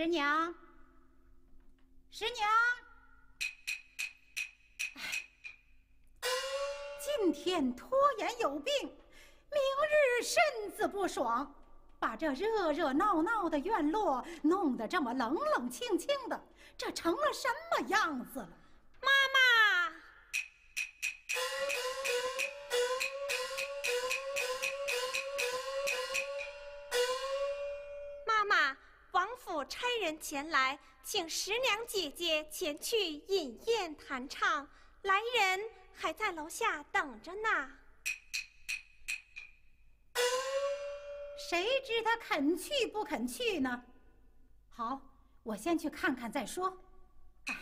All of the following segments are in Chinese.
师娘，师娘，今天拖延有病，明日身子不爽，把这热热闹闹的院落弄得这么冷冷清清的，这成了什么样子了？ 妈妈，妈妈，王府差人前来，请师娘姐姐前去饮宴弹唱，来人还在楼下等着呢。 谁知他肯去不肯去呢？好，我先去看看再说。哎。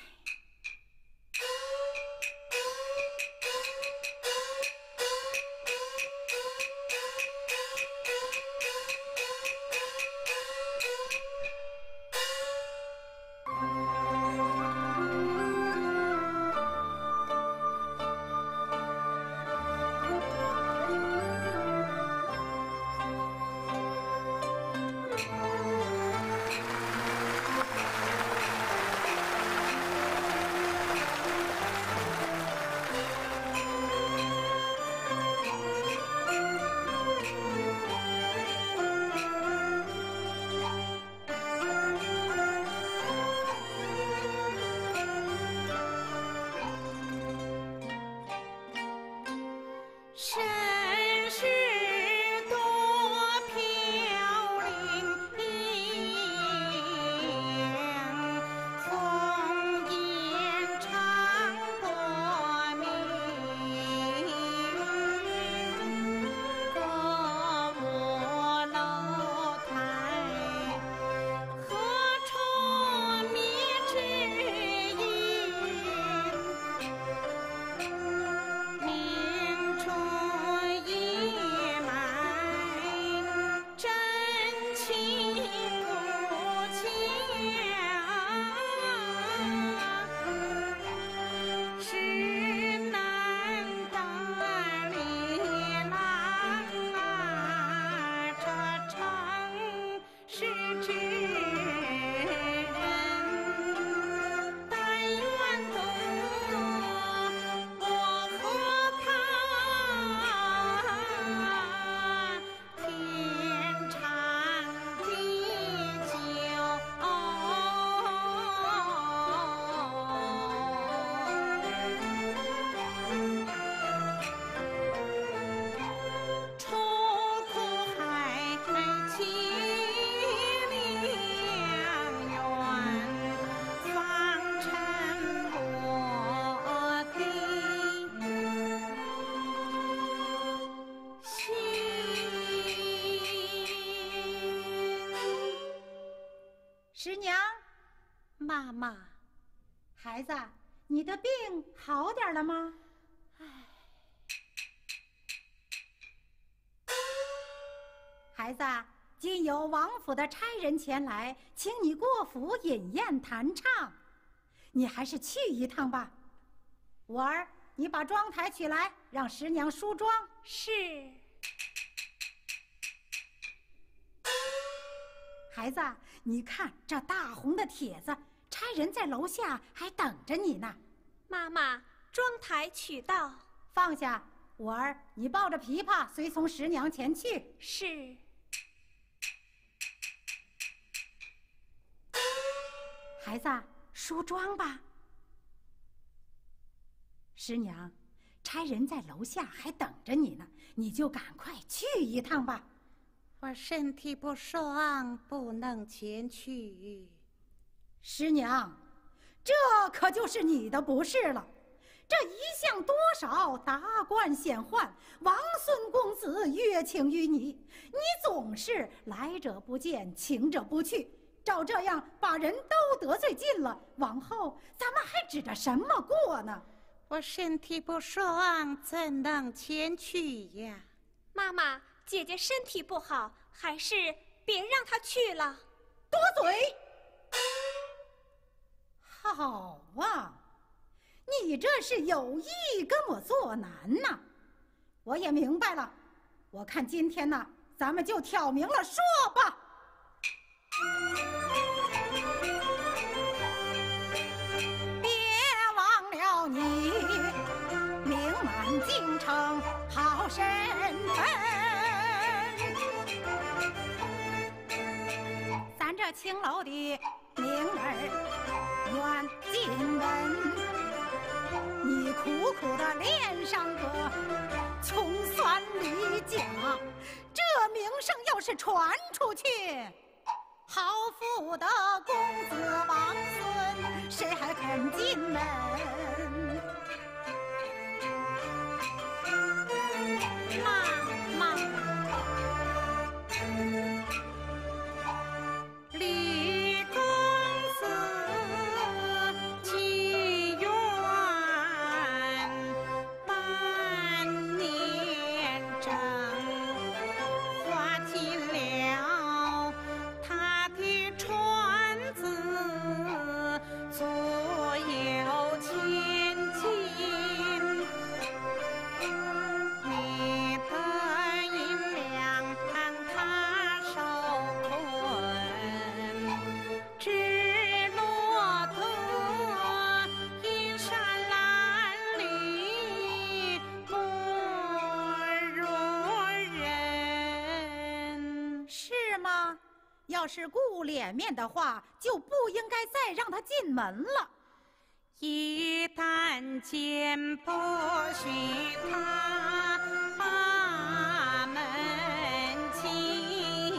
师娘， 妈妈， 孩子，你的病好点了吗？孩子，今有王府的差人前来，请你过府饮宴弹唱，你还是去一趟吧。五儿，你把妆台取来，让师娘梳妆。 是。 孩子，你看这大红的帖子，差人在楼下还等着你呢。 妈妈，妆台取到。 放下，五儿，你抱着琵琶随从师娘前去。 是。 孩子，梳妆吧。师娘，差人在楼下还等着你呢，你就赶快去一趟吧。 我身体不爽，不能前去。 师娘，这可就是你的不是了。这一向多少达官显宦，王孙公子约请于你，你总是来者不见，请者不去。照这样把人都得罪尽了，往后咱们还指着什么过呢？ 我身体不爽，怎能前去呀？ 妈妈，姐姐身体不好，还是别让她去了。 多嘴！好啊，你这是有意跟我作难呐！我也明白了，我看今天呢，咱们就挑明了说吧。 京城好身份。咱这青楼的名儿愿进门，你苦苦的练上个穷酸离家，这名声要是传出去，豪富的公子王孙谁还肯进门？ 妈妈，李公子积怨半年整，花尽了他的船子足有千斤。你的银两他受困，只落得阴山蓝里不如人。 是吗？要是顾脸面的话，就不应该再让他进门了。 一旦见不许他把门进，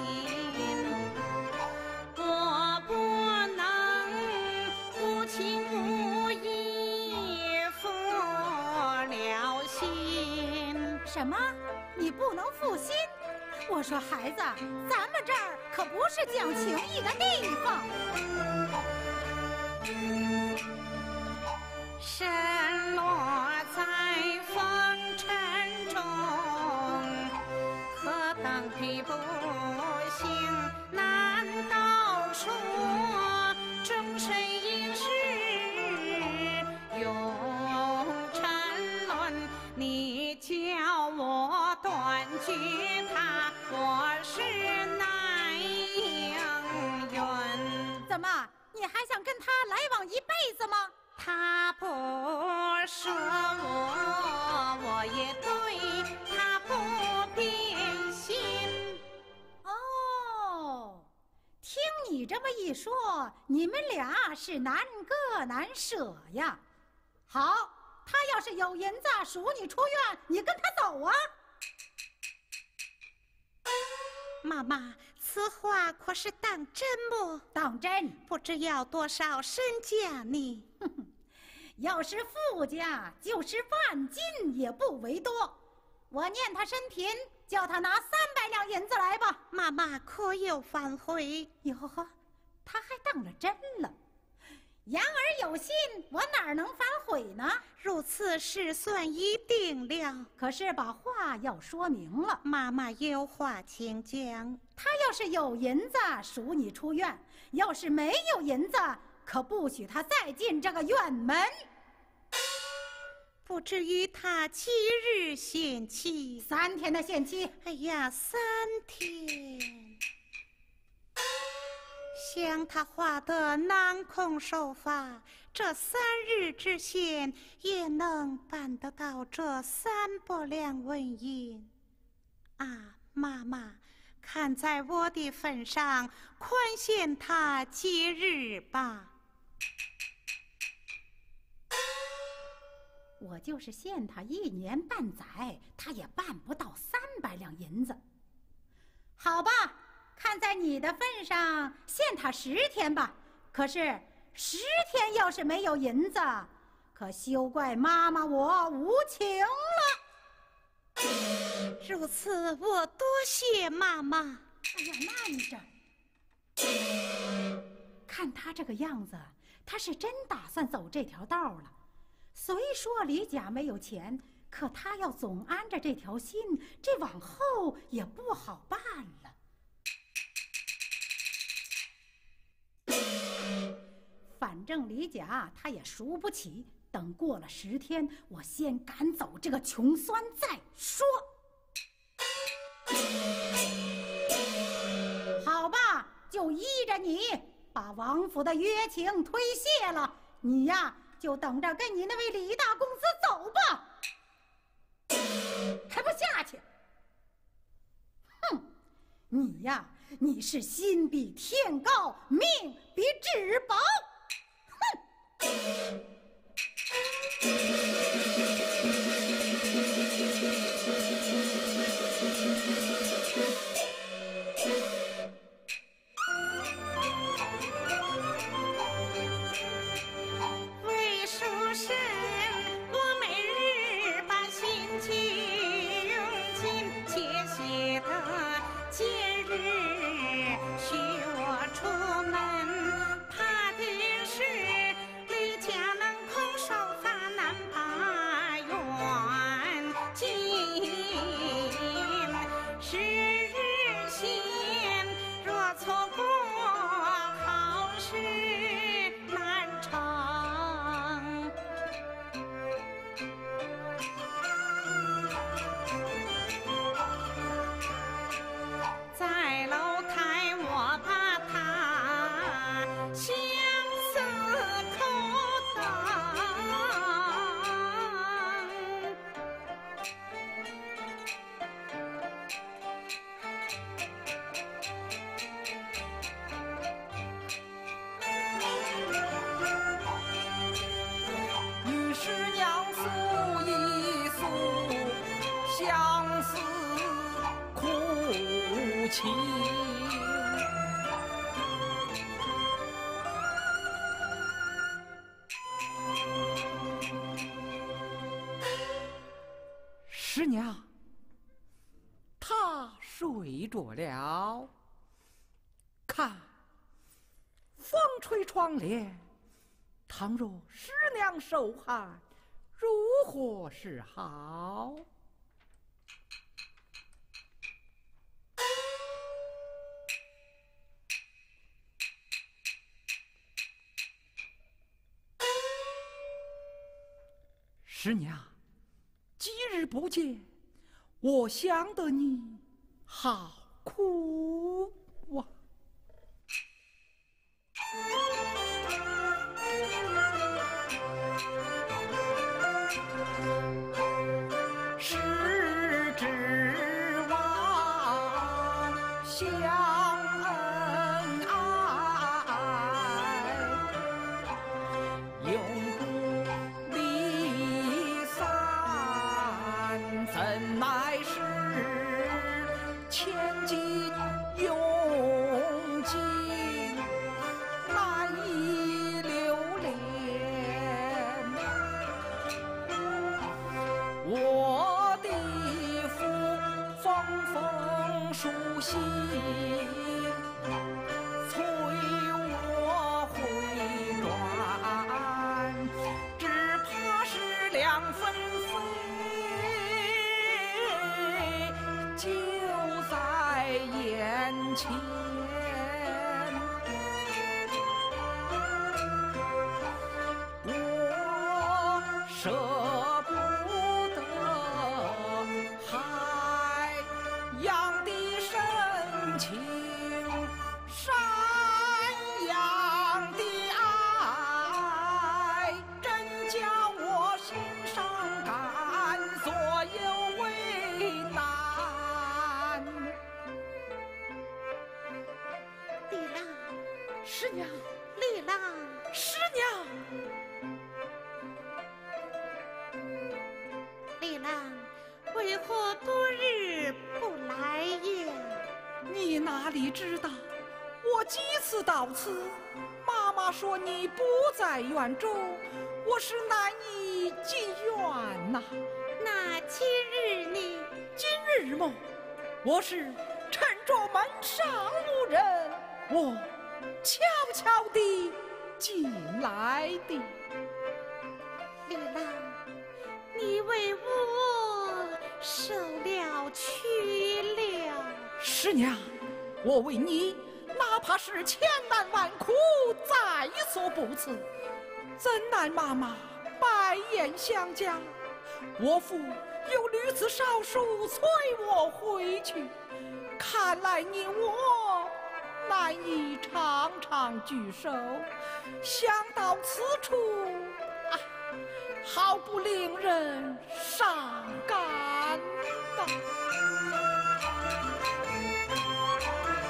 我不能无情无义负了心。 什么？你不能负心？我说孩子，咱们这儿可不是讲情义的地方。 身落在风尘中，何等的不幸！难道说终身一世永沉沦？你叫我断绝他，我是难应允。 怎么，你还想跟他来往一辈子吗？ 他不说我也对他不变心。 哦，听你这么一说，你们俩是难割难舍呀。好，他要是有银子赎你出院，你跟他走啊。 妈妈，此话可是当真么？ 当真。 不知要多少身价呢？ 要是富家，就是万金也不为多。我念他生平，叫他拿300两银子来吧。 妈妈可有反悔？ 哟呵，他还当了真了。言而有信，我哪能反悔呢？ 如此事算已定了。 可是把话要说明了。 妈妈有话请讲。 他要是有银子，赎你出院；要是没有银子，可不许他再进这个院门。 不至于他几日限期 ？3天的限期。 哎呀，3天。像他画的囊空手法，这3日之限也能办得到这300两纹银。啊，妈妈，看在我的份上，宽限他几日吧。 我就是限他1年半载，他也办不到300两银子。好吧，看在你的份上，限他10天吧。可是10天要是没有银子，可休怪妈妈我无情了。 如此，我多谢妈妈。 哎呀，慢着！看他这个样子，他是真打算走这条道了。虽说李甲没有钱，可他要总安着这条心，这往后也不好办了。反正李甲他也赎不起，等过了10天，我先赶走这个穷酸再说。好吧，就依着你，把王府的约情推卸了。你呀，就等着跟你那位李大公子走吧。 呀，你是心比天高，命比纸薄。哼！ 为书生，我每日把心情尽且写的节日许我出门，怕的是离家能空手发难把远近。时日闲，若错过好事难成。在楼台我把它相思口与师娘诉一诉相思苦情。师娘，他睡着了，看风吹窗帘，倘若师娘受寒，如何是好？师娘，几日不见，我想得你好苦啊！是指望相恩爱，永不离散，怎奈是千金用尽，难以留恋。我的父风风书信，催我回转，只怕是两分飞，就在眼前。我舍不得海洋的深情，山羊的爱，真叫我心伤感，左右为难。 丽郎， 师娘， 丽郎， 师娘， 丽郎，为何多日不来也？ 你哪里知道？我几次到此，妈妈说你不在院中，我是难以进院呐。 那今日呢？ 今日么？我是趁着门上无人，我悄悄地进来的。 丽郎，你为我受了屈了。 师娘，我为你哪怕是千难万苦，在所不辞。怎奈妈妈白眼相加，我父又屡次上书催我回去，看来你我难以长长聚首。想到此处，好不令人伤感呐。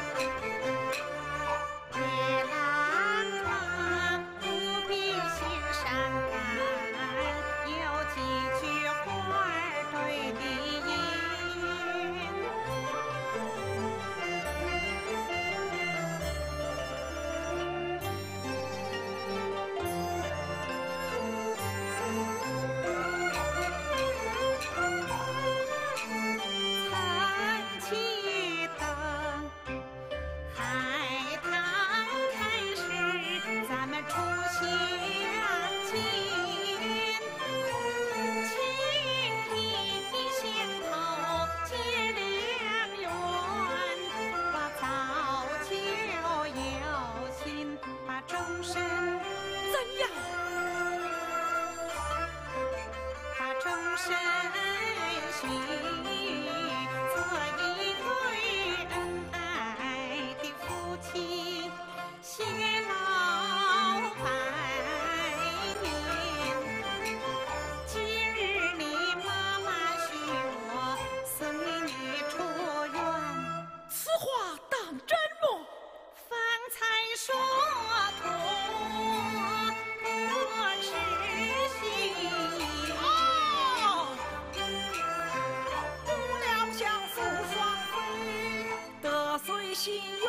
心愿，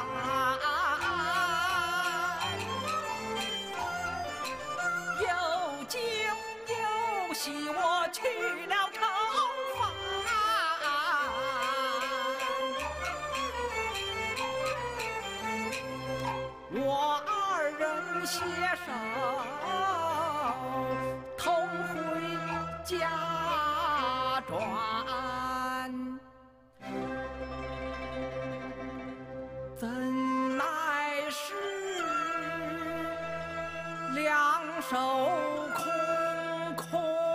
有惊有喜，我去了朝访。我二人携手同回家转。怎奈是两手空空，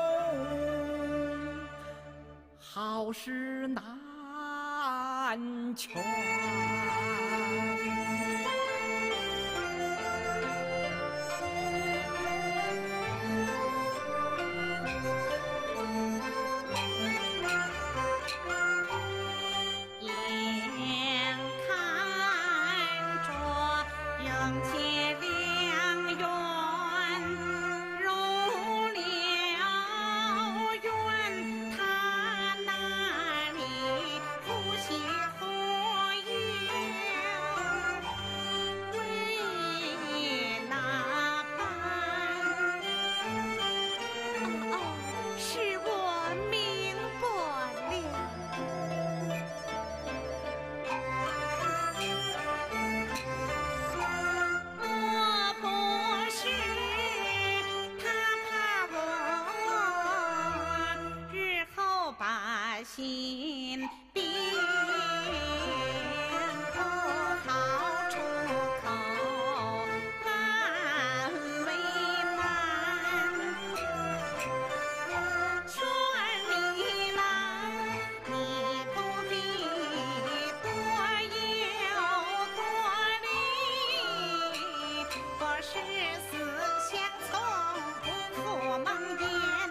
好事难全。 心病不好出口，难为难。劝你啦，你不必多忧多虑，我是思想从不负梦魇。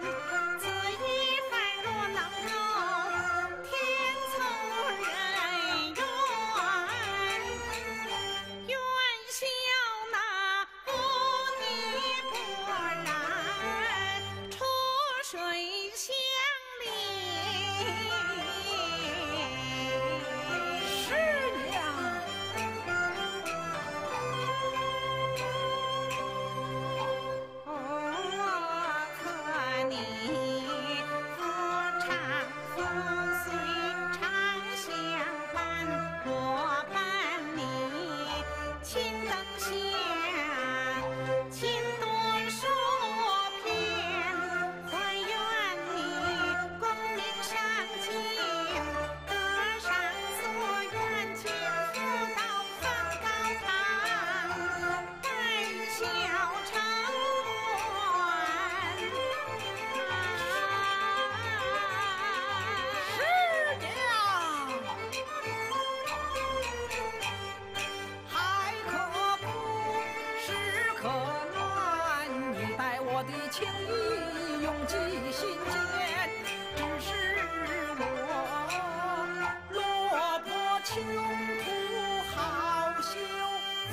情意永记心间，只是我落魄穷途好修残。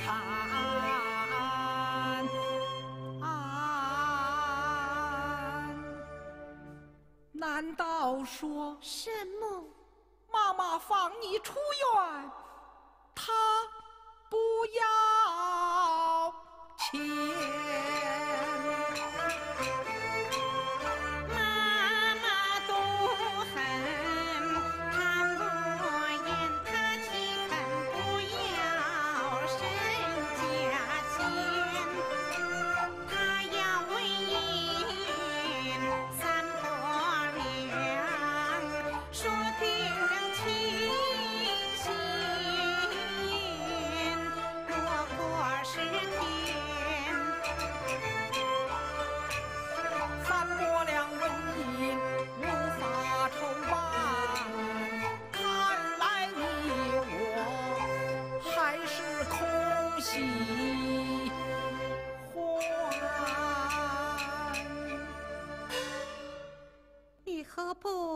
难道说什么？ 妈妈放你出院，她不要钱？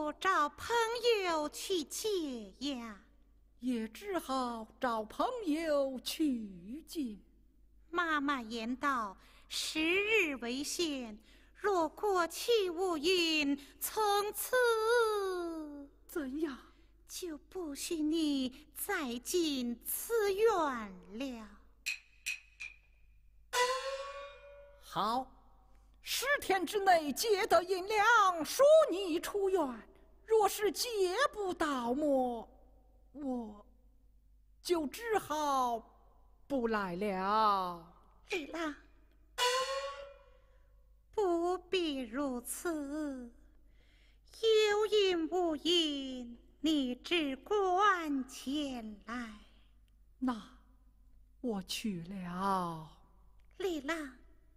不找朋友去借呀？ 也只好找朋友去借。 妈妈言道：“10日为限，若过期无允，从此怎样？ 就不许你再进此院了。” 好，10天之内借得银两，恕你出院；若是借不到么，我就只好不来了。 丽郎，不必如此，有因无因，你只管前来。 那我去了。 丽郎，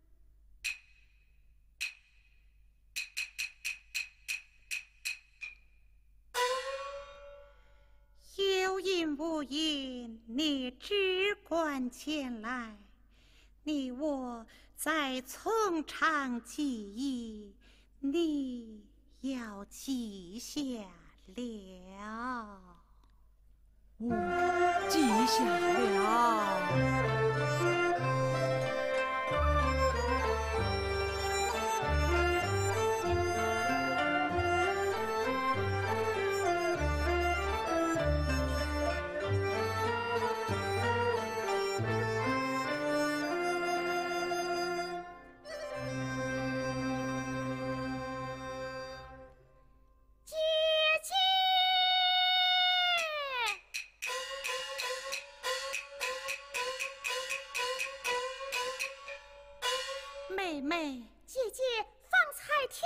有因无因，你只管前来。你我在从长计议，你要记下了。 我记下了。 妹妹， 姐姐方才听，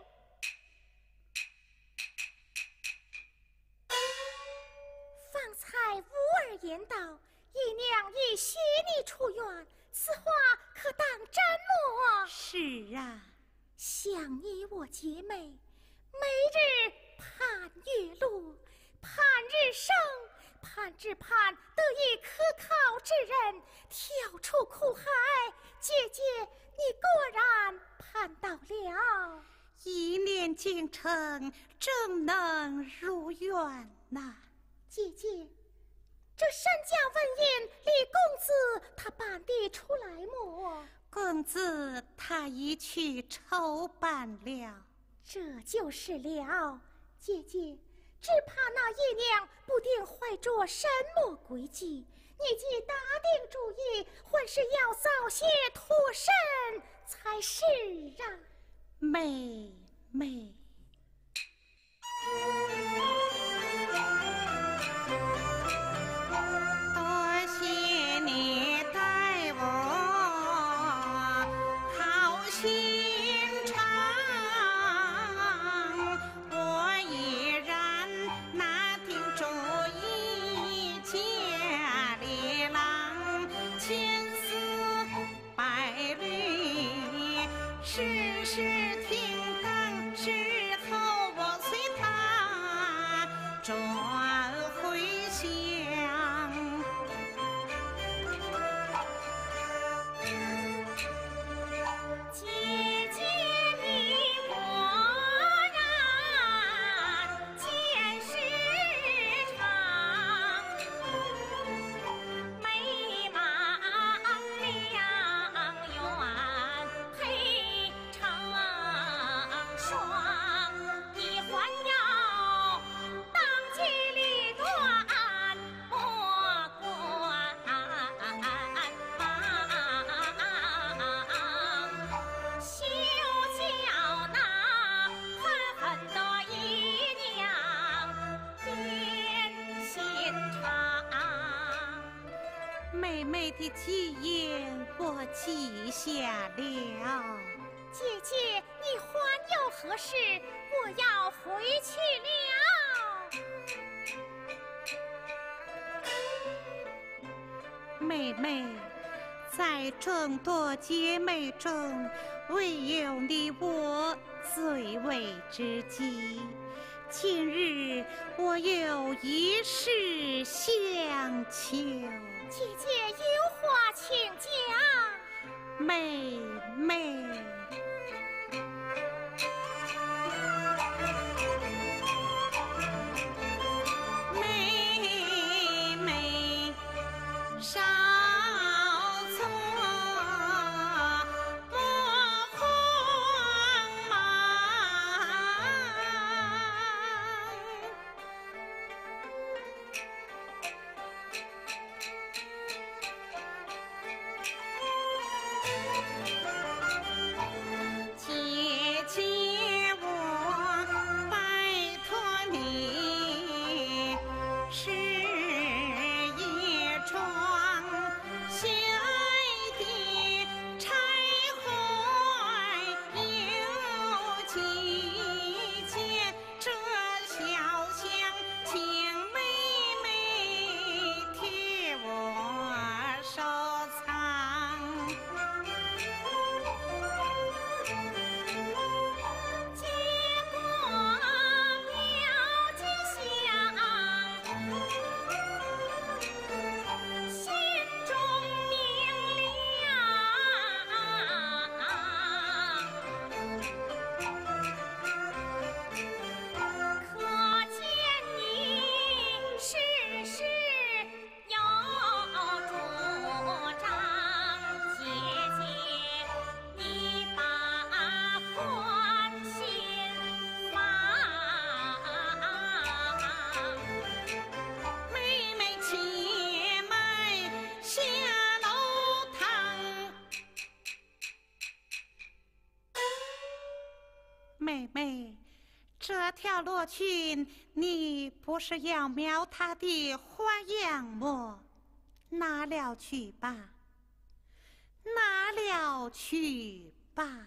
方才吾儿言道，姨娘已许你出院，此话可当真么？ 是啊， 想你我姐妹，每日盼月落，盼日升，盼只盼得一可靠之人跳出苦海。姐姐，你果然盼到了。 一念精诚，正能如愿呐。 姐姐，这身家纹银，李公子他办得出来么？ 公子他已去筹办了。 这就是了。姐姐，只怕那姨娘不定怀着什么诡计，你既打定主意，还是要早些脱身才是啊。 妹妹，多谢你待我好心肠，我已然拿定主意，嫁李郎，千丝百缕，事事停当，之后我随他转回乡。 姐姐你果然见识长，美满良缘配成双，你还要当机立断，莫管休叫那狠狠的姨娘变心肠。 妹妹的吉言我记下了。 姐姐，你还有何事？我要回去了。 妹妹，在众多姐妹中，唯有你我最为知己。今日我有一事相求， 姐姐有话请讲。 妹妹。 妹妹，这条罗裙你不是要描它的花样么？拿了去吧，拿了去吧。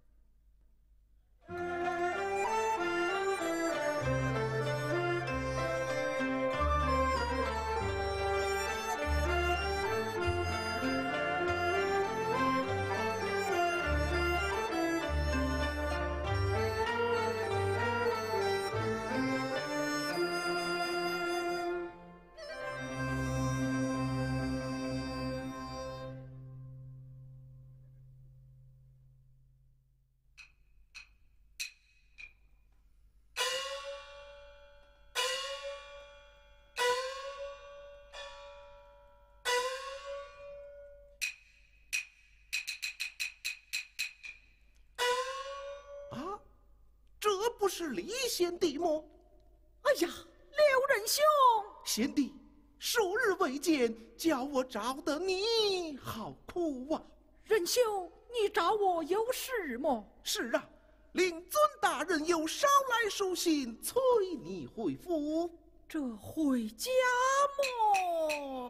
不是李贤弟么？ 哎呀，刘仁兄， 贤弟，数日未见，叫我找得你好苦啊！ 仁兄，你找我有事么？ 是啊，令尊大人有捎来书信，催你回府。 这回家么？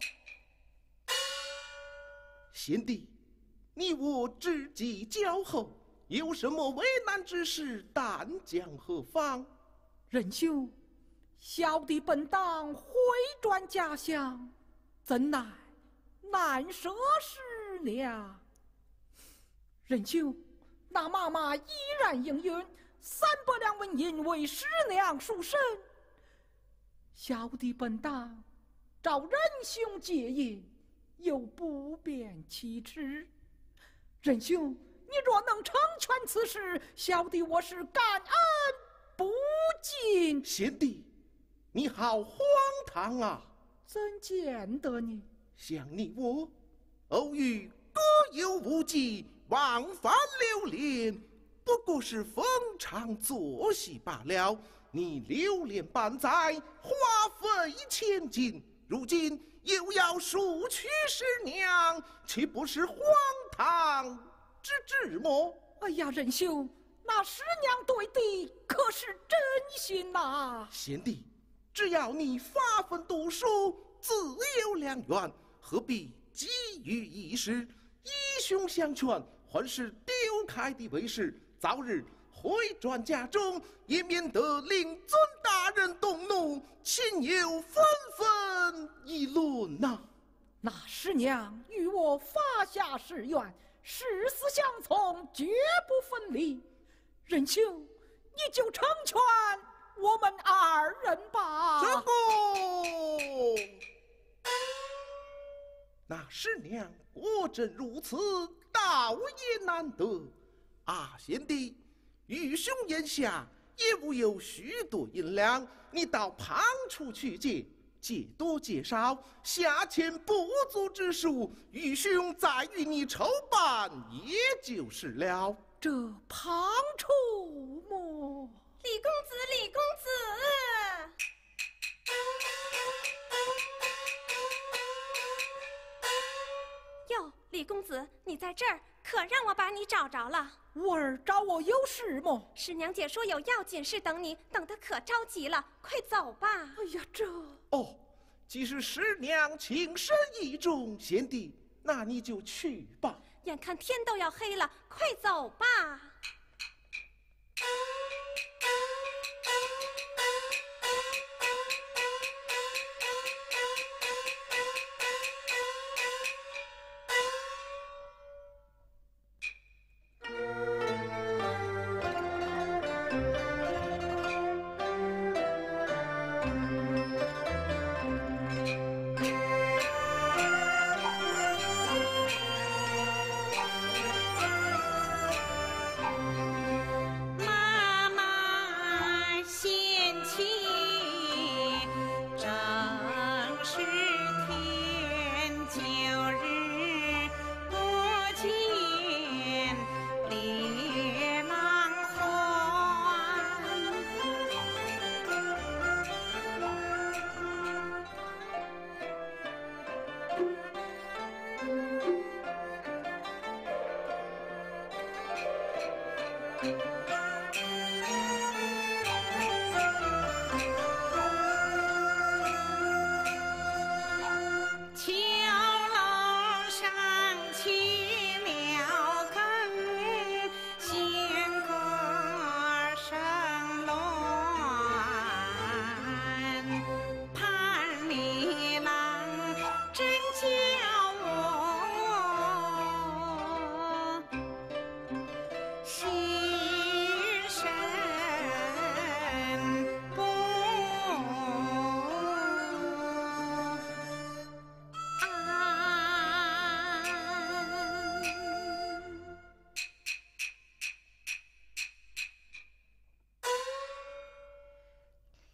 贤弟，你我知己交厚，有什么为难之事，但讲何方？ 仁兄，小弟本当回转家乡，怎奈难舍师娘。仁兄，那妈妈依然应允300两纹银为师娘赎身。小弟本当找仁兄结义，又不便启齿。仁兄，你若能成全此事，小弟我是感恩不尽。 贤弟，你好荒唐啊！ 怎见得你？ 像你我，偶遇各有无忌，往返流连，不过是逢场作戏罢了。你流连半载，花费千金，如今又要赎取师娘，岂不是荒唐之至么？ 哎呀，仁兄，那师娘对弟可是真心呐！ 贤弟，只要你发奋读书，自有良缘，何必急于一时？义兄相劝，还是丢开的为是，早日回转家中，也免得令尊大人动怒，亲友纷纷议论呐。 那师娘与我发下誓愿，誓死相从，绝不分离。仁兄，你就成全我们2人吧。 这个，那师娘果真如此，倒也难得。啊，贤弟，愚兄眼下也无有许多银两，你到旁处去借，借多借少，下欠不足之数，愚兄再与你筹办，也就是了。 这旁处么？ 李公子，李公子！哟，李公子，你在这儿，可让我把你找着了。 我儿找我有事么？ 师娘姐说有要紧事等你，等得可着急了，快走吧。 哎呀，这…… 哦，既是师娘情深意重，贤弟，那你就去吧。 眼看天都要黑了，快走吧。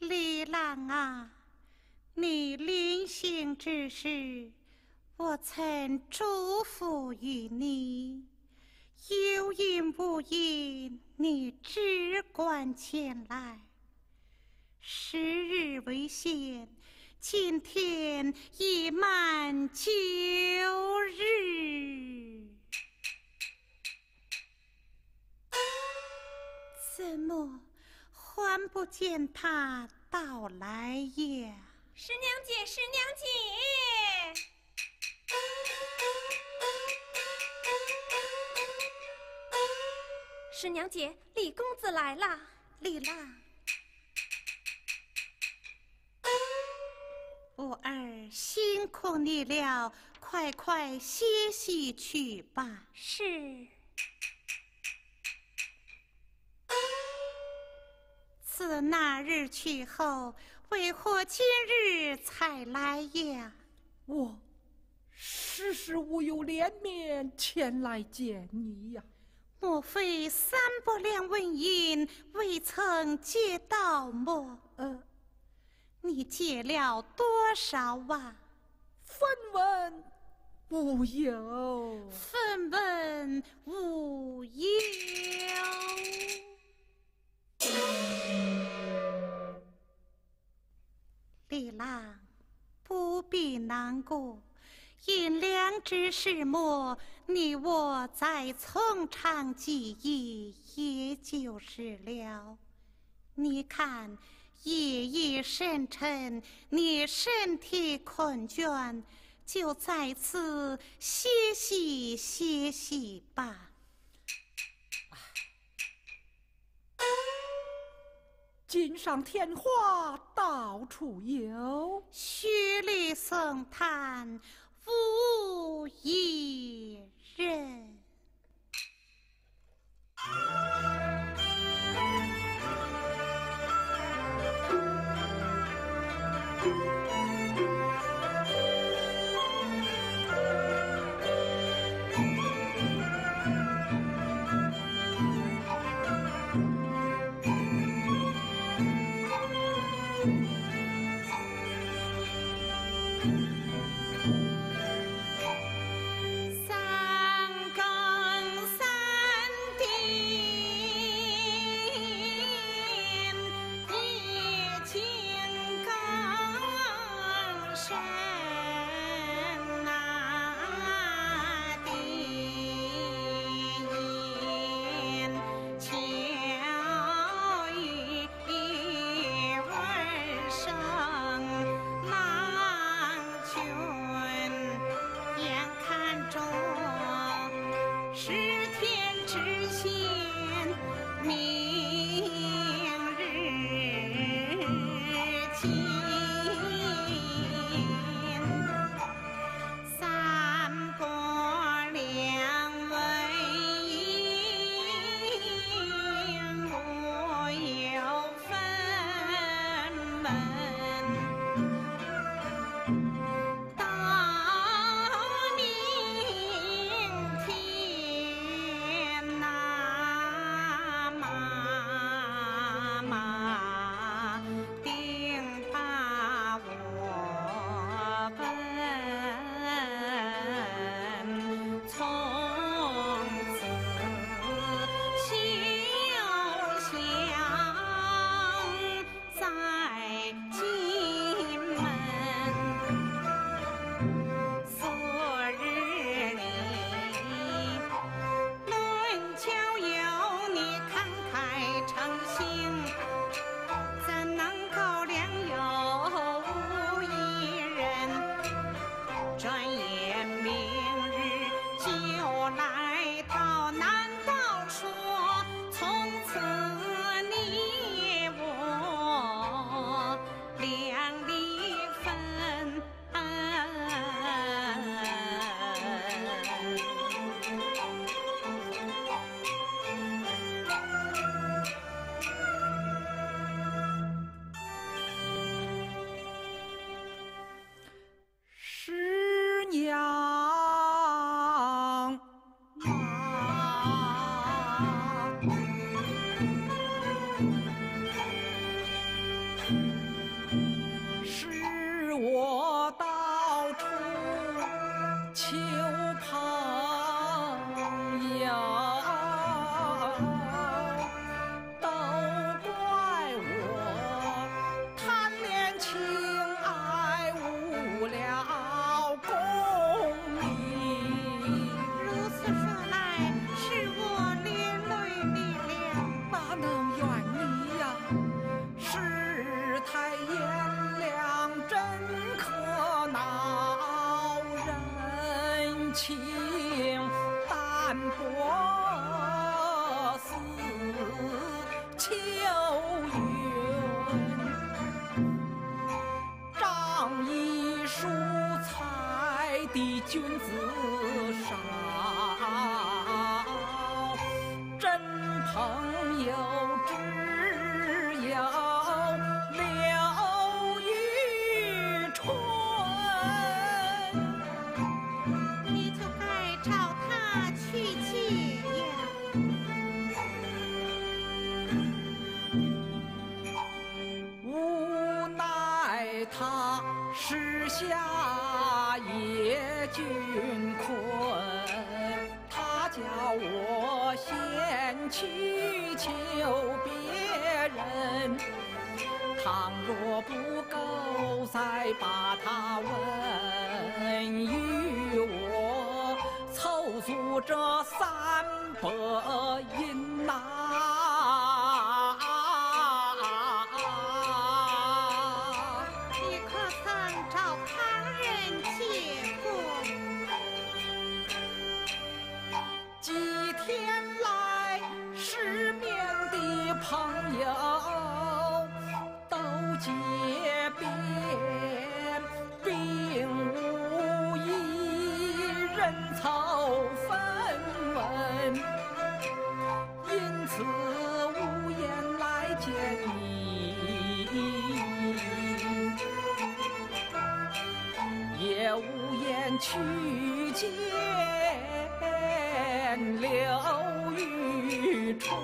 李郎啊，你临行之时，我曾嘱咐于你，有因无因，你只管前来。时日未限，今天已满9日，怎么还不见他到来呀？ 师娘姐，师娘姐，师娘姐，李公子来了。 李郎，我儿辛苦你了，快快歇息去吧。 是。 自那日去后，为何今日才来呀？ 我时时无有脸面前来见你呀。 莫非3百两纹银未曾借到么？你借了多少啊？ 分文无有。 分文无有。李郎，不必难过，银两之事么，你我再从长计议也就是了。你看夜已深沉，你身体困倦，就在此歇息歇息吧。 锦上添花到处有， 雪里送炭无一人。3更3 是我到处求朋友，都怪我贪恋情爱误了公义。 如此说来，是我连累你了。 哪能怨你呀？世态炎凉真可恼，人情淡薄似秋云。仗义疏财的君子少，真朋友只有刘玉春。 你就该找他去借呀。 无奈他时下野军困，他叫我先去求别人。倘若不够，再把他问与我凑足这300银呐。 你可曾找旁人借过？ 几天来失眠的朋友都结别，并无一人凑分文，因此无言来见你，也无言去见刘玉春。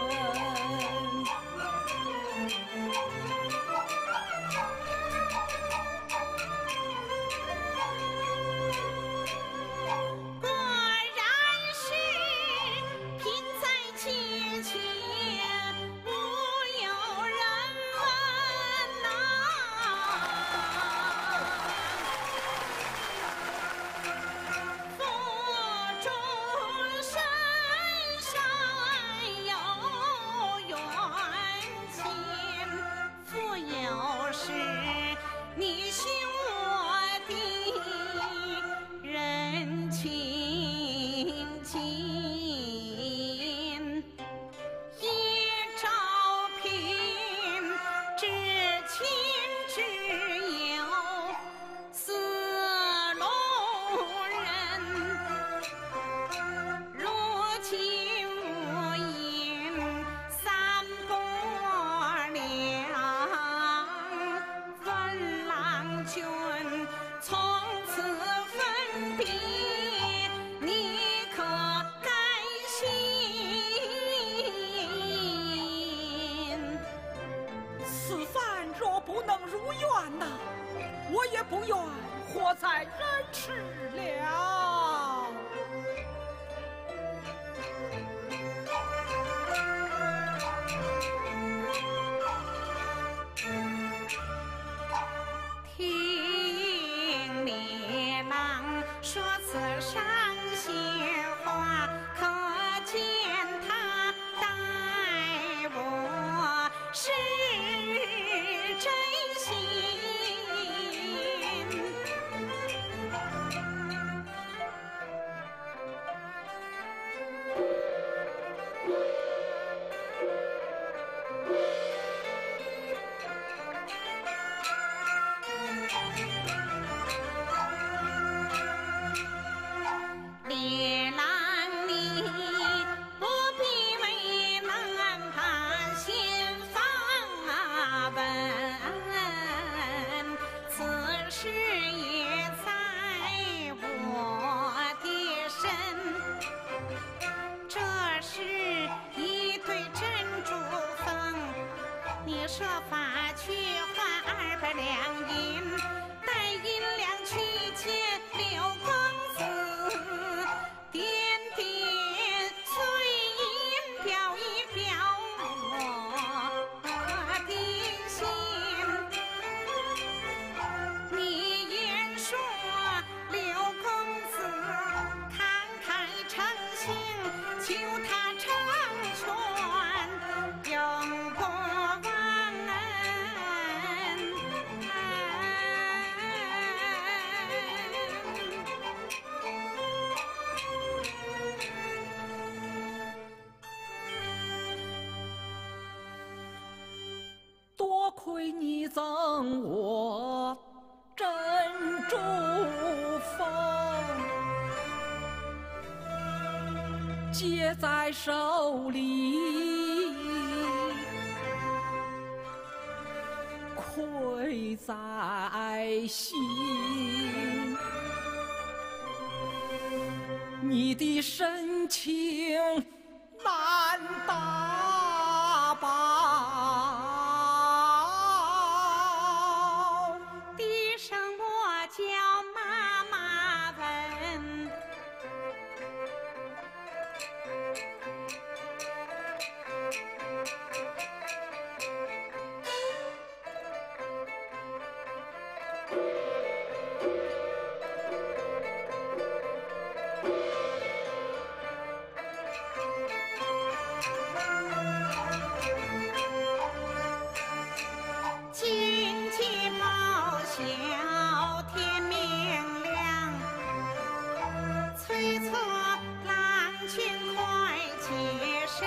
果然是贫在街前，无有人问呐。腹中深山有远亲，复有时你兄我的人情近，一朝贫，知亲只有4路人。如今无因3国两，分郎君从此分别，你可甘心？ 此番若不能如愿呐，我也不愿活在人世了。 听李郎说此伤心话，可见他待我是真心。 望我真祝福，接在手里，愧在心。你的深情难打包， 低声我叫妈妈问，亲戚报晓天明亮，催促郎君快起身。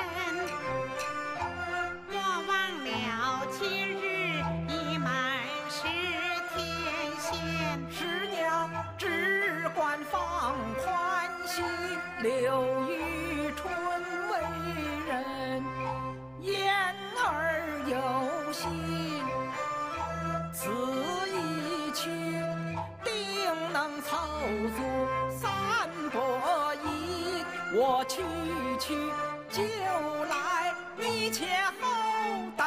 我忘了今日已满10天闲， 师娘只管放宽心，刘玉春为人言而有信，此一去定能凑足3伯1，我去就来，你且后等。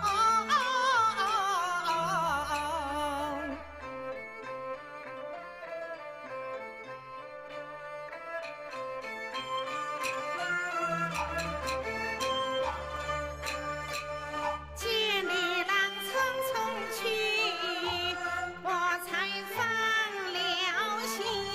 见李郎匆匆去，我才放了心。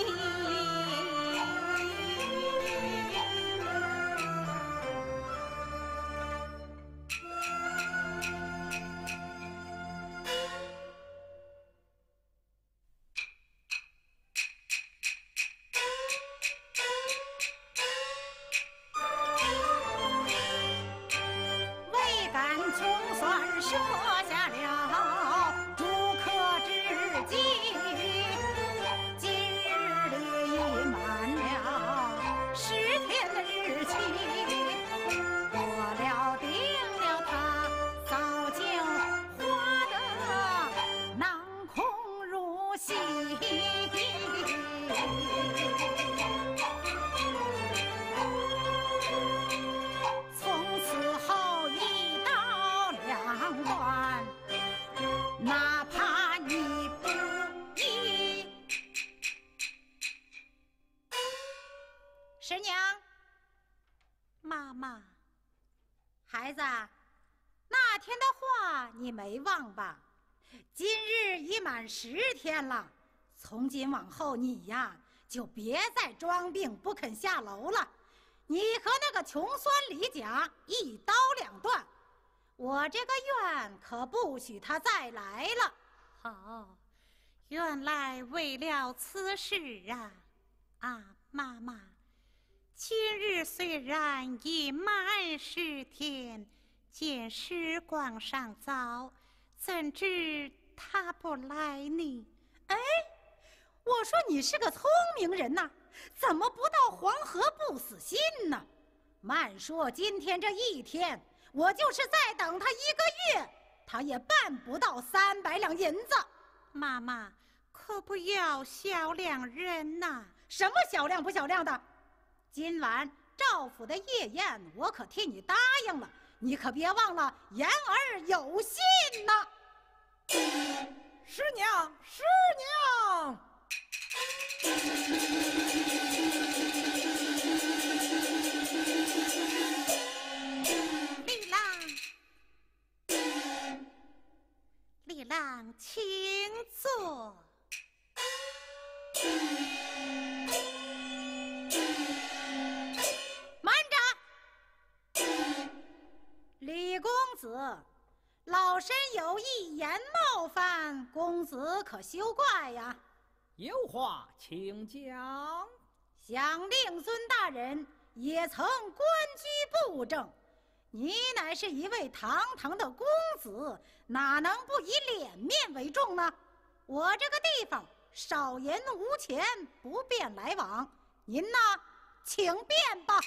未敢穷算设下了逐客之计，今日里已满了10天的日期，我料定了他早就花得囊空如洗。从此后一刀两断，哪怕你不依。师娘，妈妈，孩子，那天的话你没忘吧？今日已满10天了，从今往后你呀，就别再装病不肯下楼了。你和那个穷酸李甲一刀两断，我这个愿可不许他再来了。好，原来为了此事啊！妈妈，今日虽然已满10天，见时光尚早，怎知他不来呢？哎，我说你是个聪明人呐，怎么不到黄河不死心呢？慢说今天这1天，我就是再等他1个月，他也办不到300两银子。妈妈，可不要小量人呐！什么小量不小量的？今晚赵府的夜宴，我可替你答应了，你可别忘了言而有信呐！ 师娘，师娘。 李郎，请坐。慢着，李公子，老身有一言冒犯，公子可休怪呀。 有话请讲。 想令尊大人也曾官居布政， 你乃是一位堂堂的公子，哪能不以脸面为重呢？我这个地方少银无钱，不便来往，您呢，请便吧。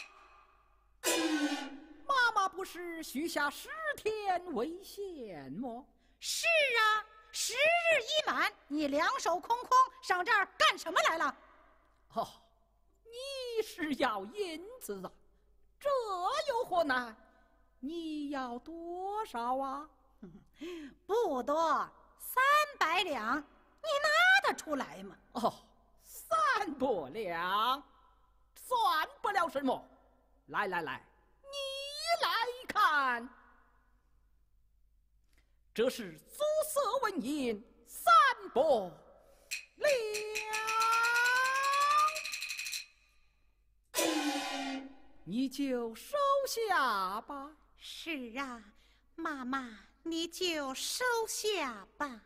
妈妈不是许下10天为限吗？ 是啊，10日一满，你两手空空上这儿干什么来了？ 哦，你是要银子啊？这有何难？你要多少啊？ 不多，300两，你拿得出来吗？ 哦，300两，算不了什么。来，你来看，这是足色纹银300两，你就收下吧。 是啊，妈妈，你就收下吧。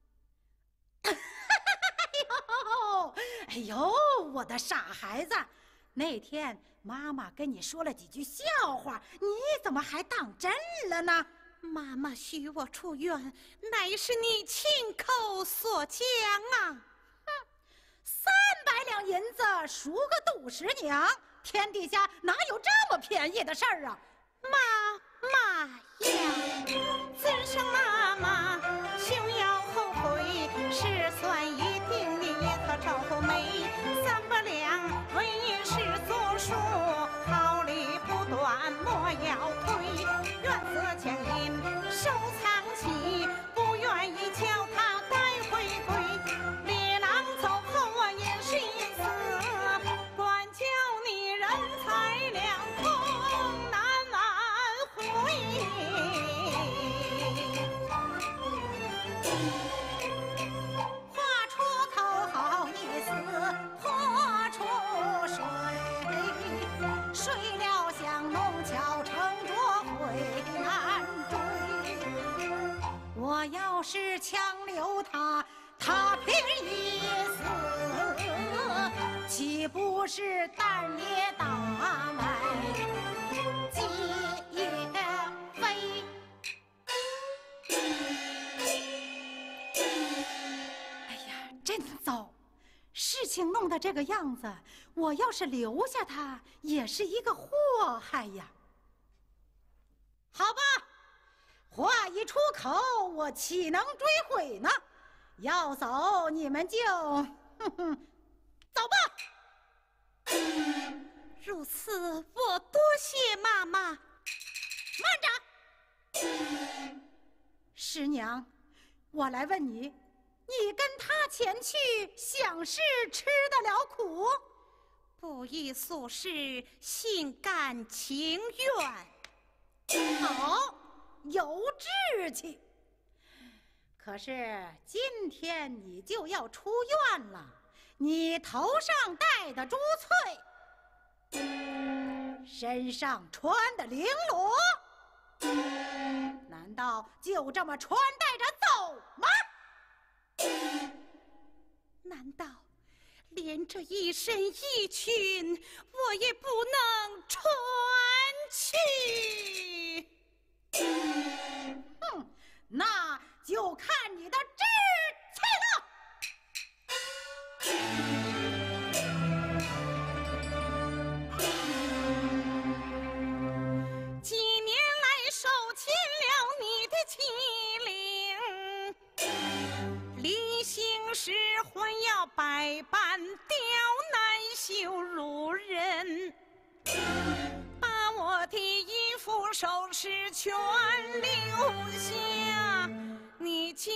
哎呦，我的傻孩子，那天妈妈跟你说了几句笑话，你怎么还当真了呢？ 妈妈许我出院，乃是你亲口所讲啊。 300两银子赎个杜十娘，天底下哪有这么便宜的事儿啊？ 妈呀，尊上妈妈休要后悔，是算一定你可招呼美，300两为银是作数，好礼不断莫要退，愿色将银收藏起，不愿意叫他该回归，猎狼走后我也是一死，管教你人财两空难挽回。 话出口好意思泼出水，谁料想弄巧成拙悔难追。我要是强留他，他拼一死，岂不是蛋也大卖鸡也飞？哎呀，真糟！事情弄得这个样子，我要是留下他，也是一个祸害呀。好吧，话一出口，我岂能追悔呢？要走，你们就走吧。 如此，我多谢妈妈。 慢着，师娘，我来问你，你跟他前去，想是吃得了苦？ 不依俗事，心甘情愿。 好，有志气。可是今天你就要出院了，你头上戴的珠翠，身上穿的绫罗，难道就这么穿戴着走吗？ 难道连这一身衣裙我也不能穿去？ 哼，那就看你的志气了。 几年来受尽了你的欺凌，临行时还要百般刁难羞辱人，把我的衣服首饰全留下，你叫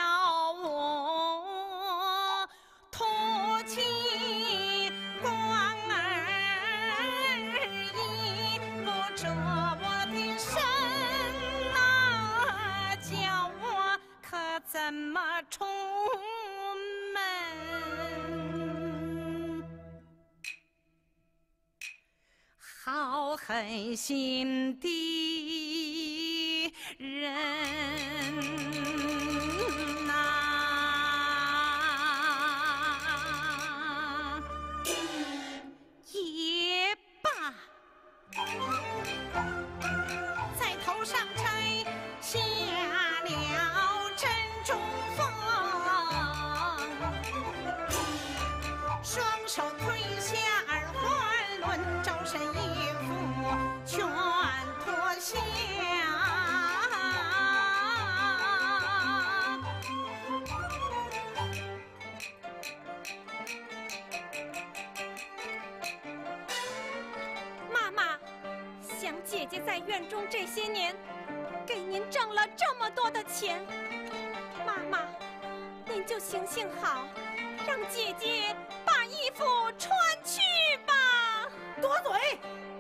我脱尽光儿衣，不遮我的身啊，叫我可怎么出门？好狠心的人呐！也罢，在姐姐在院中这些年，给您挣了这么多的钱，妈妈，您就行行好，让姐姐把衣服穿去吧。 多嘴！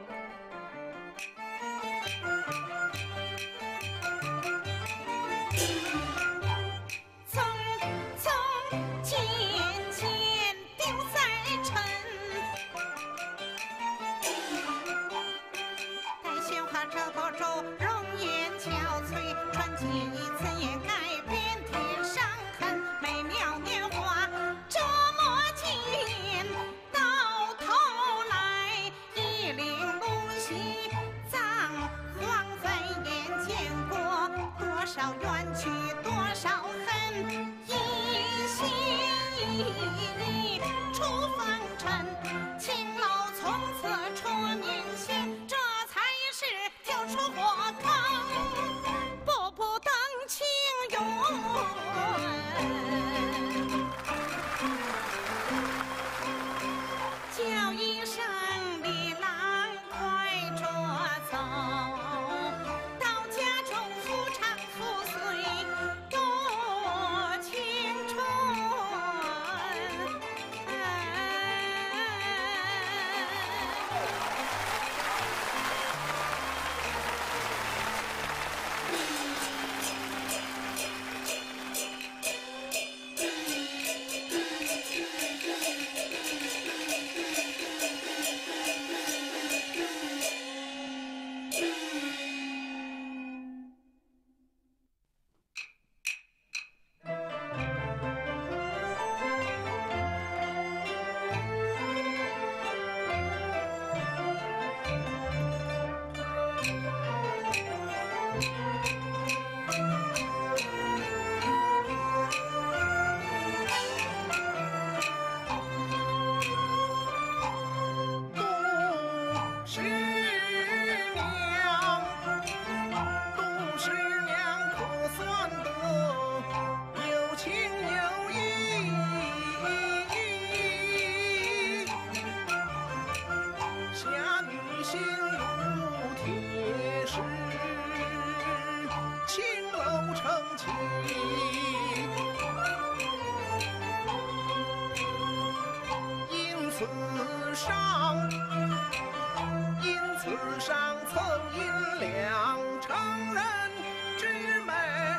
此上曾因良成人之美。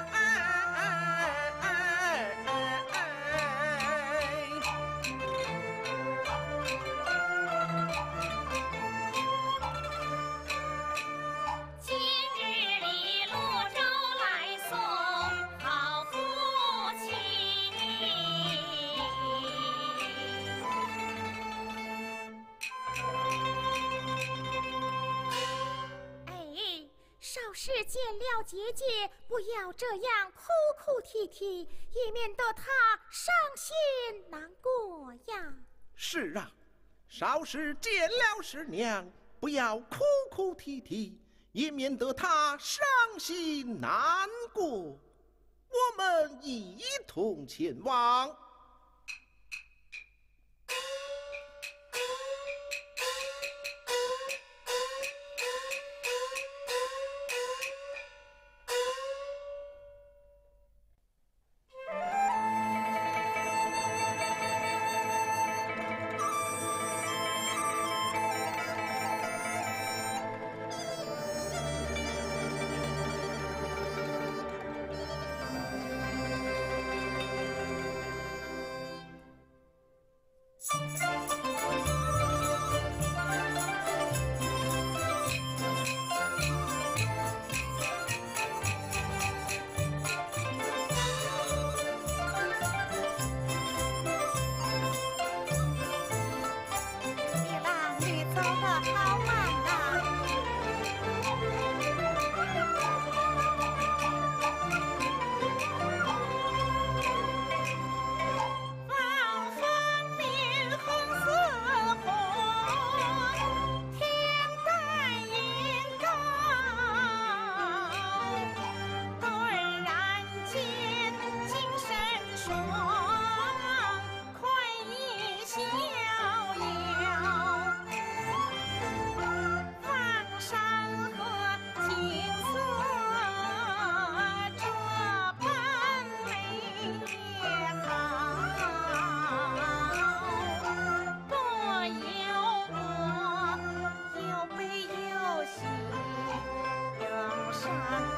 今日里泸州来送好父亲。哎，少时见了姐姐，不要这样哭哭啼啼，以免得她伤心难过呀。 是啊，少时见了师娘，不要哭哭啼啼，以免得她伤心难过。我们一同前往。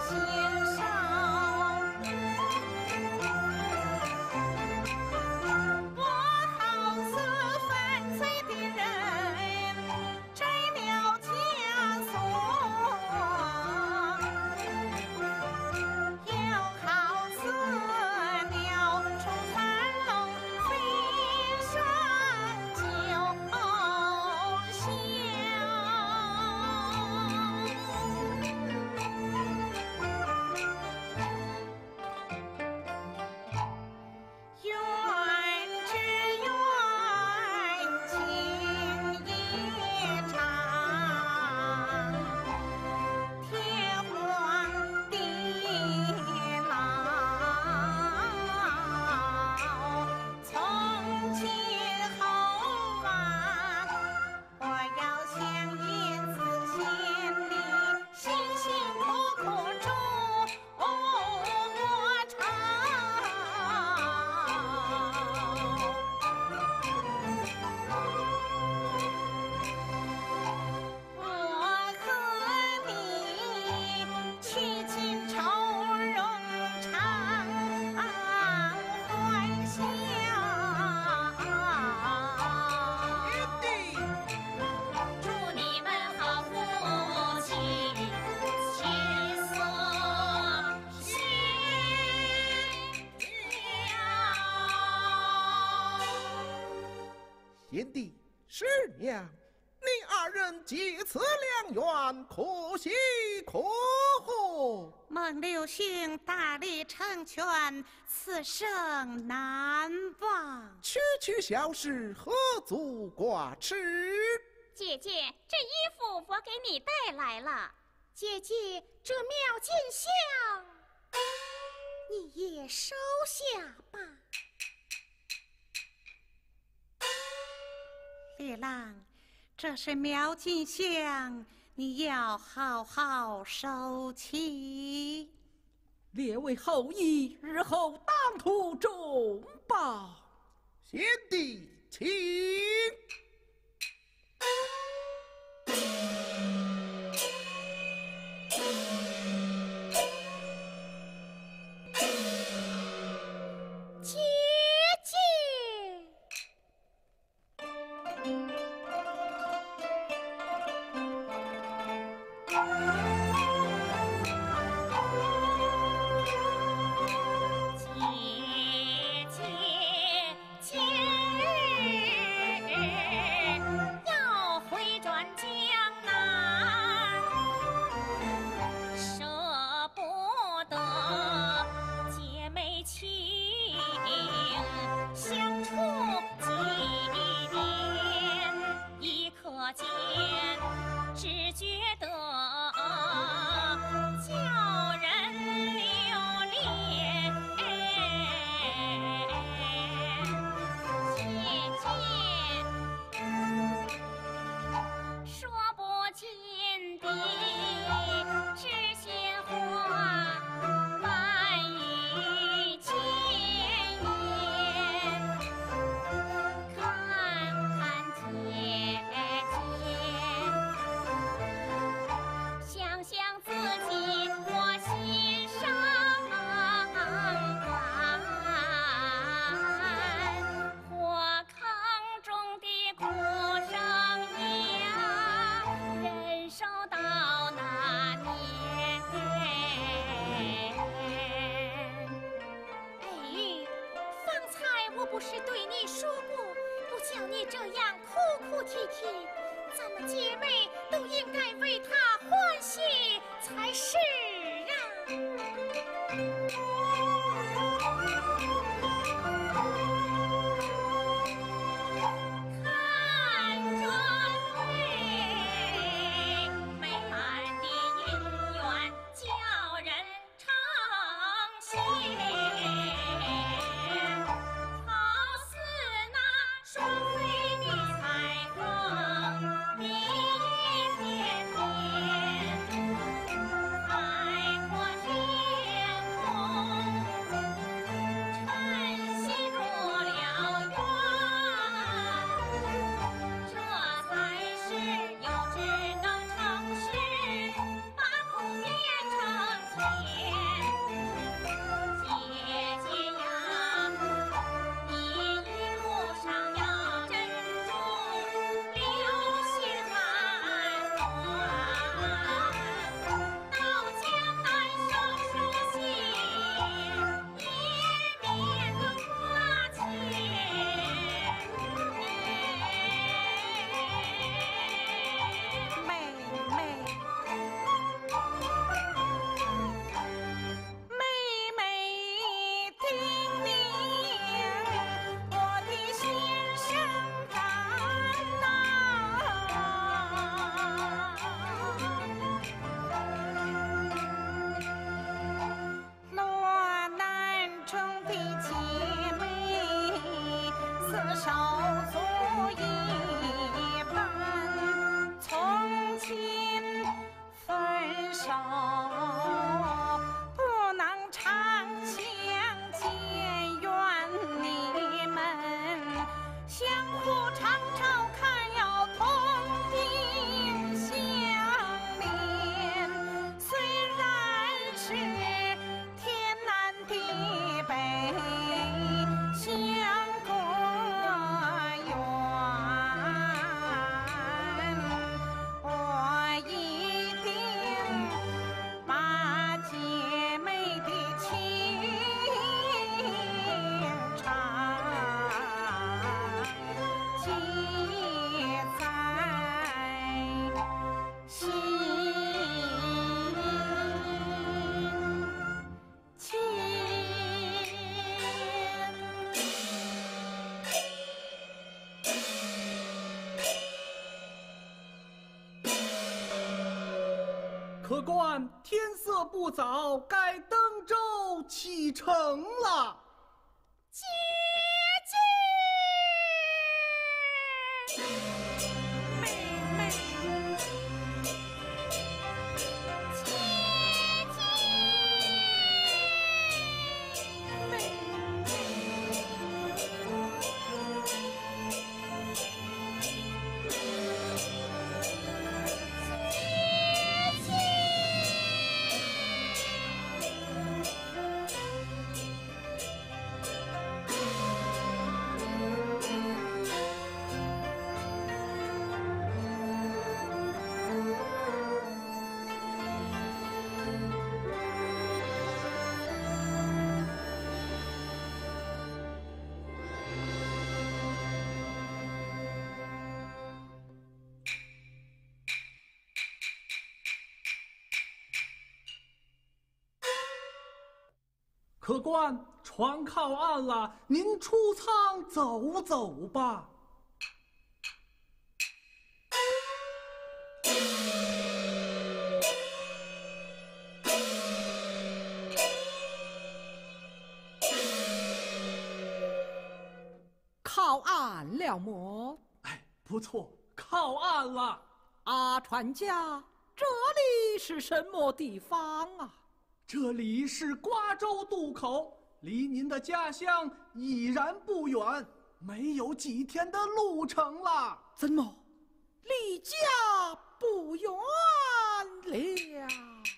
贤弟师娘，你二人结此良缘，可喜可贺。 孟六兄大力成全，此生难忘。 区区小事，何足挂齿？ 姐姐，这衣服我给你带来了。姐姐，这妙见香，你也收下吧。 李郎，这是妙金香，你要好好收起。 列位后裔，日后当图重报。 贤弟，请。 姐姐。不是对你说过，不叫你这样哭哭啼啼，咱们姐妹都应该为他欢喜才是啊。 官，天色不早，该登舟启程了。 姐姐，妹妹，姐姐，妹客官，船靠岸了，您出舱走走吧。 靠岸了么？ 哎，不错，靠岸了。 啊，船家，这里是什么地方啊？ 这里是瓜州渡口，离您的家乡已然不远，没有几天的路程了。 怎么，离家不远了？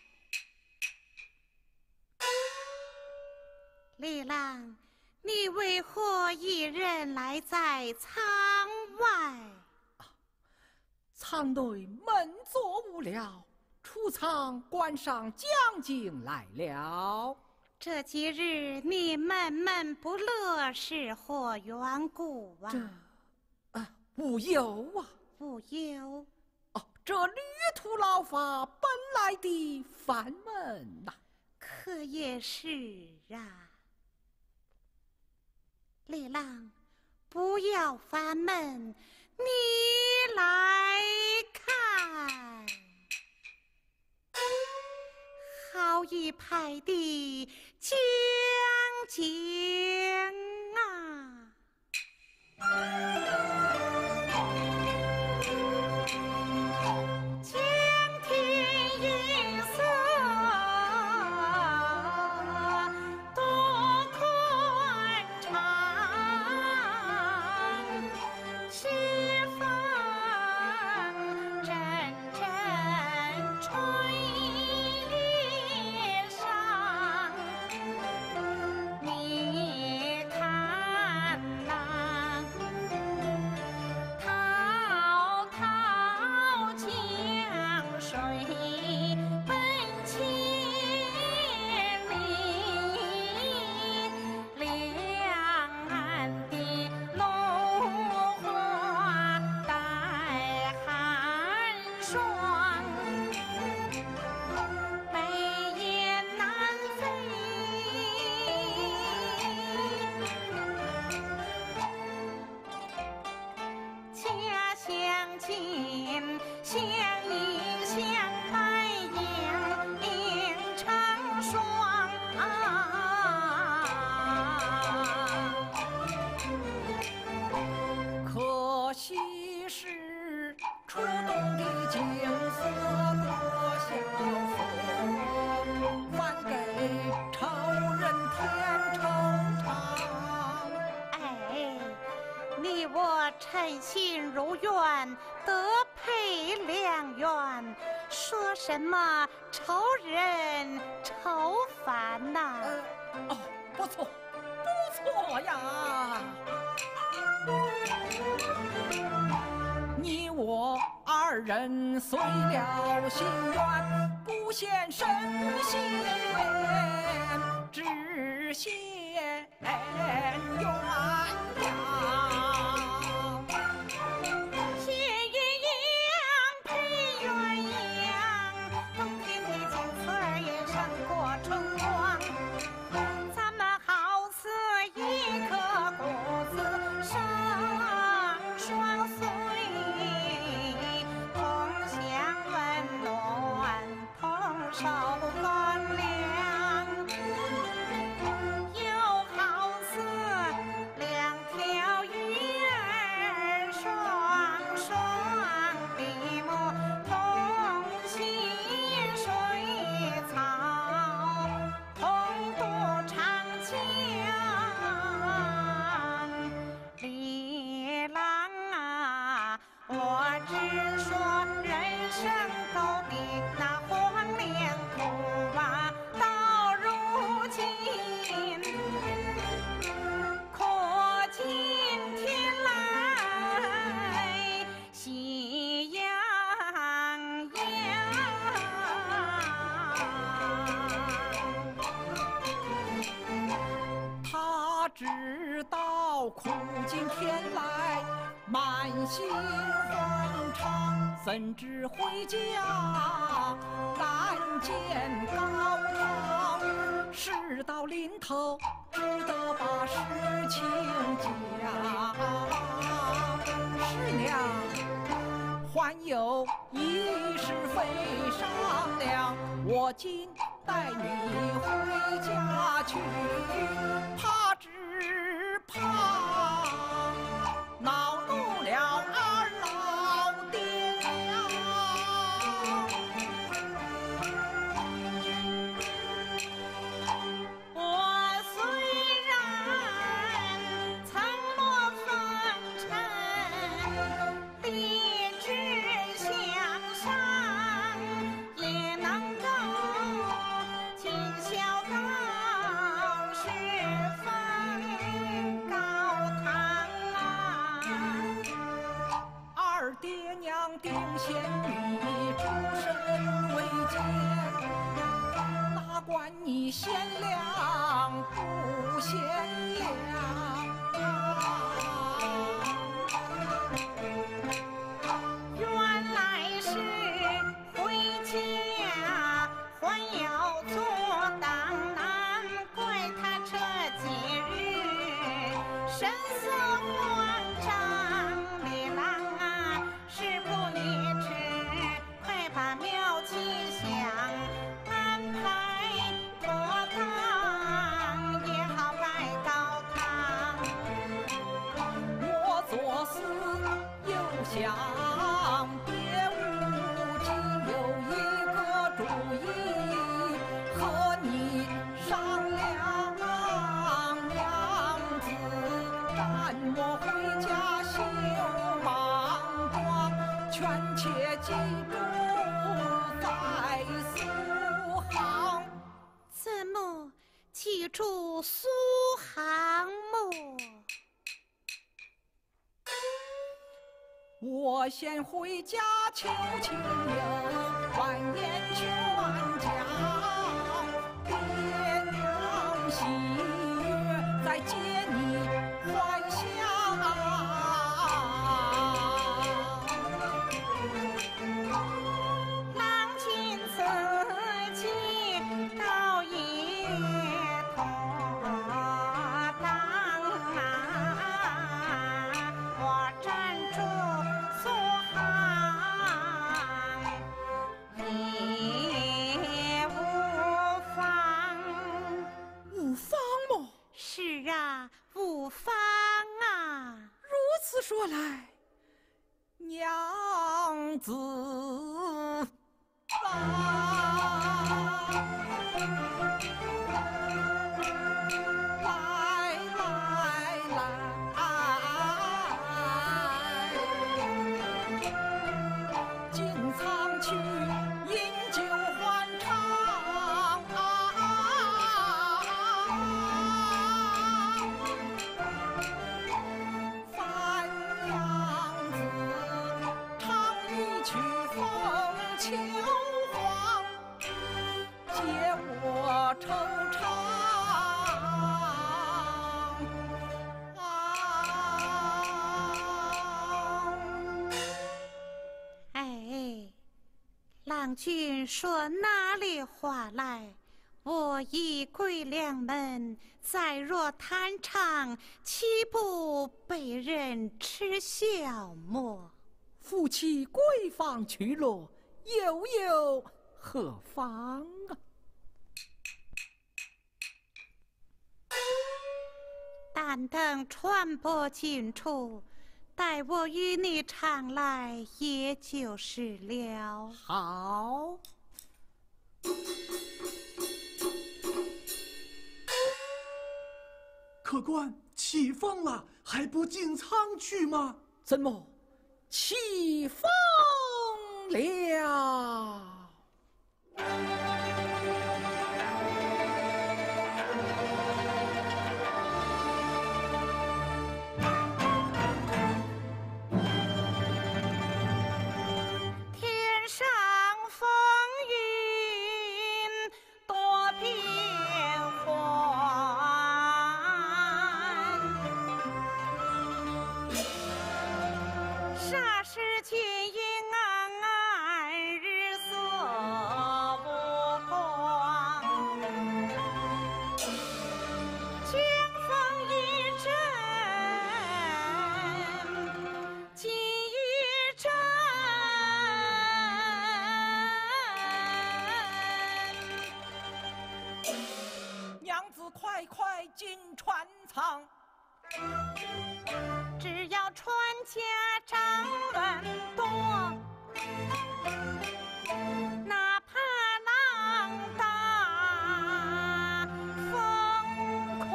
李郎，你为何一人来在舱外？ 舱内闷坐无聊，出舱观赏将军来了。 这几日你闷闷不乐，是何缘故啊？ 无忧啊。 无忧。 哦，这旅途劳乏，本来的烦闷呐。 可也是啊。李郎，不要烦闷，你来看，好一派的将军啊！江天云色多宽敞，西风阵阵吹上，你看那滔滔江水奔千里，两岸的落花带寒霜，眉眼难飞。家乡近，相依相爱，映成双。 可惜是初冬的景色多萧瑟，还给仇人添惆怅。 哎，你我诚心如愿，德配良缘，说什么仇人愁烦呐？ 哦，不错，不错呀。你我二人遂了心愿，不羡神仙，只羡鸳鸯。 谢鸳鸯配鸳鸯，冬天的景色也胜过春光。咱们好似一颗果子生双穗，同享温暖，同知道苦尽天来，满心欢畅，怎知回家但见高堂。事到临头，只得把事情讲。师娘，还有一事非商量，我今带你回家去，只怕恼怒了二老爹娘。 我虽然曾莫风尘，立志向上，也能够尽孝道是分高堂啊。 二爹娘定嫌你出身未见，哪管你贤良不贤良原来是回家还要做当，难怪他这几日神色慌张。李郎啊，事不宜迟，快把庙吉祥安排妥当，也好拜高堂。 我左思右想，别无竟有一个主意，和你商量。娘子，赶我回家休忙光，权且记住在苏杭。 字幕记住苏杭木。 我先回家求亲友，晚宴全讲，爹娘喜悦，再接你还乡。 郎君自己倒也妥当啊，我站住苏杭也无妨。 无妨么？ 是啊，无妨啊。 如此说来，娘子进仓去饮酒欢唱。范娘子唱一曲风秋黄，解我惆怅。 哎，郎君说哪里话来？我以贵良门，再若弹唱，岂不被人耻笑么？ 夫妻闺房去落，又有何妨啊？ 但等传播进处，待我与你常来，也就是了。 好。 客官，起风了，还不进仓去吗？ 怎么起风了？ 天上风云多变幻， 快进船舱。 只要船家掌稳多，哪怕浪大风空。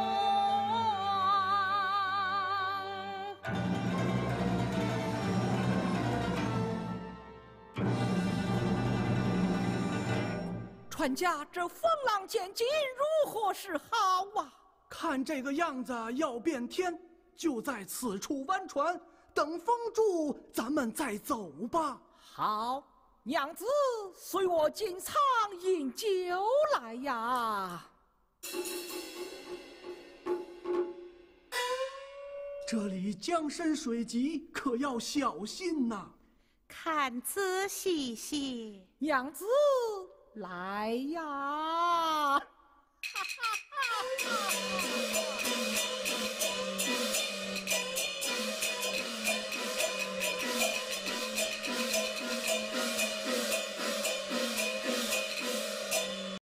船家这风浪渐紧，如何是好啊？ 看这个样子要变天，就在此处弯船，等风住，咱们再走吧。 好，娘子随我进舱饮酒来呀。 这里江深水急，可要小心呐。 看仔细些， 娘子来呀！哈哈哈哈